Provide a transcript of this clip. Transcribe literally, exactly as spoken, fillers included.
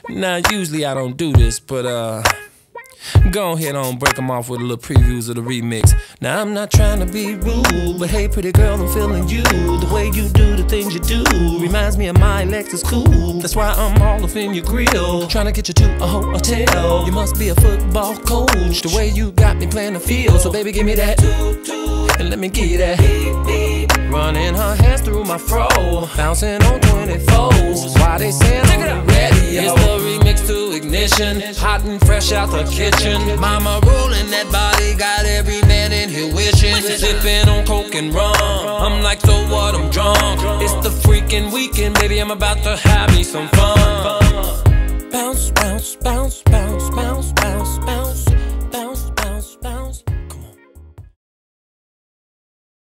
Now, usually I don't do this, but uh, go ahead on, break them off with a little previews of the remix. Now, I'm not trying to be rude, but hey, pretty girl, I'm feeling you. The way you do the things you do reminds me of my Lexus cool. That's why I'm all up in your grill, trying to get you to a hotel. You must be a football coach, the way you got me playing the field. So baby, give me that, and let me give you that. Running her hands through my fro, bouncing on twenty-fours. Why they saying on the radio? It's the remix to Ignition, hot and fresh out the kitchen. Mama rolling that body, got every man in here wishing. Sipping on coke and rum, I'm like, so what, I'm drunk. It's the freaking weekend, baby, I'm about to have me some fun. Bounce, bounce, bounce, bounce, bounce, bounce, bounce, bounce.